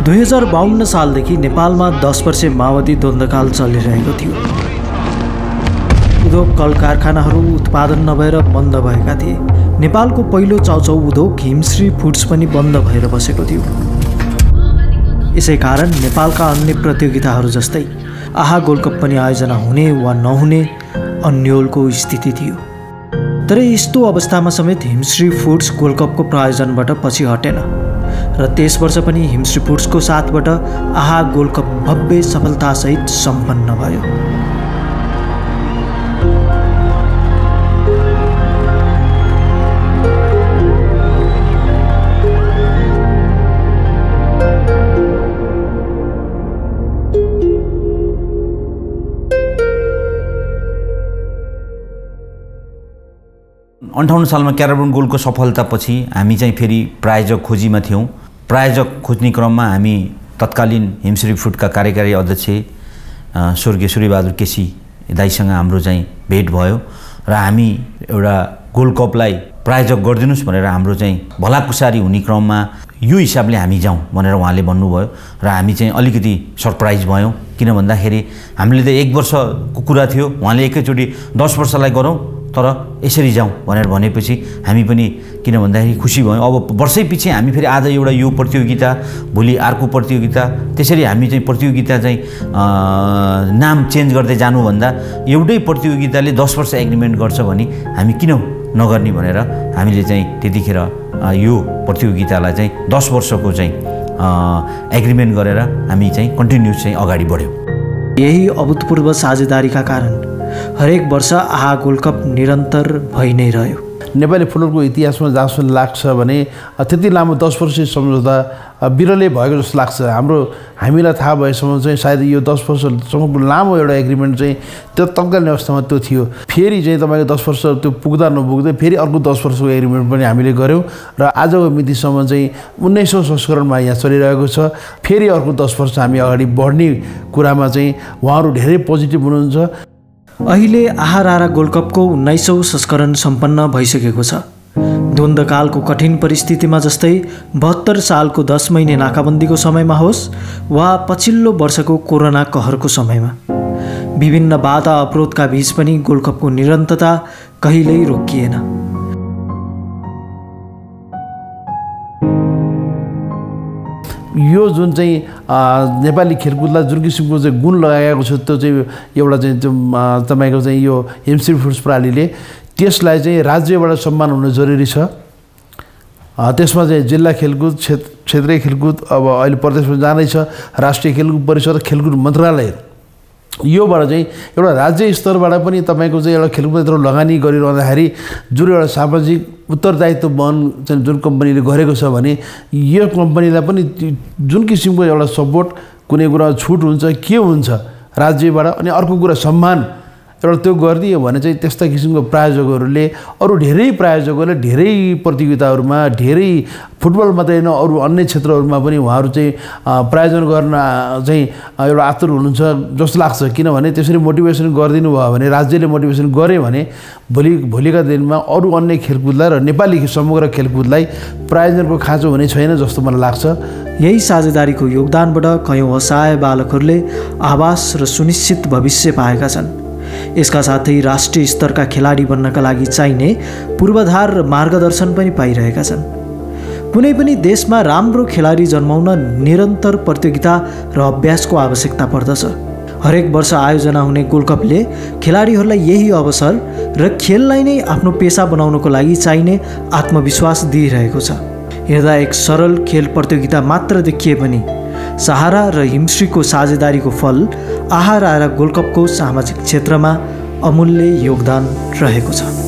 2052 सालदेखि नेपालमा 10 वर्षे माओवादी द्वन्द्वकाल चलिरहेको थियो। उद्योग कल कारखानाहरू उत्पादन नभएर बन्द भएका थिए। नेपालको पहिलो चाउचाउ उद्योग हिमश्री फुड्स पनि बन्द भएर बसेको थियो। यसै कारण नेपालका अन्य प्रतियोगिताहरू जस्तै आहा गोल्ड कप पनि आयोजना हुने वा नहुने अन्योलको स्थिति थियो। तर यस्तो अवस्थामा समेत हिमश्री फुड्स गोल्ड कपको प्रायोजनबाट पछि हटेन र त्यस वर्ष पनि हिमश्री फुड्सको साथबाट आहा गोल्ड कप भव्य सफलतासहित सम्पन्न भयो। अन्ठाउन्न सालमा क्याराबन गोल्डको सफलतापछि हामी चाहिँ फेरि प्रायोजक खोजीमा थियौँ। प्रायोजक खोज्ने क्रममा हामी तत्कालीन हिमश्री फुडका कार्यकारी अध्यक्ष स्वर्गीय सूर्यबहादुर केसी दाइसँग हाम्रो चाहिँ भेट भयो र हामी एउटा गोल्ड कपलाई प्रायोजक गरिदिनुहोस् भनेर हाम्रो चाहिँ भलाकुसारी हुने क्रममा यो हिसाबले हामी जाउँ भनेर उहाँले भन्नुभयो र हामी चाहिँ अलिकति सरप्राइज भयौँ। किन भन्दाखेरि हामीले त 1 वर्षको कुरा थियो, उहाँले एकैचोटि 10 वर्षलाई गरौँ तर यसरी जाउँ भनेर भनेपछि हामी पनि किन भन्दाखेरि खुसी भयौँ। अब वर्षैपछि हामी फेरि आज एउटा यो प्रतियोगिता, भोलि अर्को प्रतियोगिता, त्यसरी हामी चाहिँ प्रतियोगिता चाहिँ नाम चेन्ज गर्दै जानुभन्दा एउटै प्रतियोगिताले 10 वर्ष एग्रिमेन्ट गर्छ भने हामी किन नगर्ने भनेर हामीले चाहिँ त्यतिखेर यो प्रतियोगितालाई चाहिँ 10 वर्षको चाहिँ एग्रिमेन्ट गरेर हामी चाहिँ कन्टिन्युस चाहिँ अगाडि बढ्यौँ। यही अभूतपूर्व साझेदारीका कारण हरेक वर्ष आहा गोल्ड कप निरन्तर भइ नै रह्यो। नेपाली फुटबलको इतिहासमा जहाँसम्म लाग्छ भने त्यति लामो 10 वर्षीय सम्झौता बिरलै भएको जस्तो लाग्छ। हामीलाई थाहा भएसम्म चाहिँ सायद यो 10 वर्षसम्मको लामो एउटा एग्रिमेन्ट चाहिँ त्यो तत्कालीन अवस्थामा त्यो थियो। फेरि चाहिँ तपाईँको 10 वर्ष त्यो पुग्दा नपुग्दै फेरि अर्को 10 वर्षको एग्रिमेन्ट पनि हामीले गऱ्यौँ र आजको मितिसम्म चाहिँ 19औं संस्करणमा यहाँ चलिरहेको छ। फेरि अर्को 10 वर्ष हामी अगाडि बढ्ने कुरामा चाहिँ उहाँहरू धेरै पोजिटिभ हुनुहुन्छ। अहिले आहा रारा गोल्ड कपको 19औं संस्करण सम्पन्न भइसकेको छ। द्वन्द्वकालको कठिन परिस्थितिमा जस्तै 72 सालको 10 महिने नाकाबन्दीको समयमा होस् वा पछिल्लो वर्षको कोरोना कहरको समयमा विभिन्न बाधा अवरोधका बीच पनि गोल्ड कपको निरन्तरता कहिल्यै रोकिएन। यो जुन चाहिँ नेपाली खेलकुदलाई जुन किसिमको चाहिँ गुण लगाएको छ त्यो चाहिँ एउटा चाहिँ तपाईँको चाहिँ यो हिमश्री फुड्स प्रणालीले त्यसलाई चाहिँ राज्यबाट सम्मान हुनु जरुरी छ। त्यसमा चाहिँ जिल्ला खेलकुद, क्षेत्रीय खेलकुद, अब अहिले प्रदेशमा जाँदैछ राष्ट्रिय खेलकुद परिषद, खेलकुद मन्त्रालय, योबाट चाहिँ एउटा राज्य स्तरबाट पनि तपाईँको चाहिँ एउटा खेलकुदतिर लगानी गरिरहँदाखेरि जुन एउटा सामाजिक उत्तरदायित्व वहन चाहिँ जुन कम्पनीले गरेको छ भने यो कम्पनीलाई पनि जुन किसिमको एउटा सपोर्ट, कुनै कुरा छुट हुन्छ के हुन्छ राज्यबाट, अनि अर्को कुरा सम्मान एउटा त्यो गरिदियो भने चाहिँ त्यस्ता किसिमको प्रायोजकहरूले अरू धेरै प्रायोजकहरूले धेरै प्रतियोगिताहरूमा, धेरै फुटबल मात्रै होइन अरू अन्य क्षेत्रहरूमा पनि उहाँहरू चाहिँ प्रायोजन गर्न चाहिँ एउटा आतुर हुनुहुन्छ जस्तो लाग्छ। किनभने त्यसरी मोटिभेसन गरिदिनु भयो भने, राज्यले मोटिभेसन गरे भने भोलिका दिनमा अरू अन्य खेलकुदलाई र नेपाली समग्र खेलकुदलाई प्रायोजनको खाँचो हुने छैन जस्तो मलाई लाग्छ। यही साझेदारीको योगदानबाट कयौँ असहाय बालकहरूले आवास र सुनिश्चित भविष्य पाएका छन्। यसका साथै राष्ट्रिय स्तरका खेलाडी बन्नका लागि चाहिने पूर्वाधार र मार्गदर्शन पनि पाइरहेका छन्। कुनै पनि देशमा राम्रो खेलाडी जन्माउन निरन्तर प्रतियोगिता र अभ्यासको आवश्यकता पर्दछ। हरेक वर्ष आयोजना हुने गोल्ड कपले खेलाडीहरूलाई यही अवसर र खेललाई नै आफ्नो पेसा बनाउनको लागि चाहिने आत्मविश्वास दिइरहेको छ। हेर्दा एक सरल खेल प्रतियोगिता मात्र देखिए पनि सहारा र हिमश्रीको साझेदारीको फल आहा रारा गोल्ड कपको सामाजिक क्षेत्रमा अमूल्य योगदान रहेको छ।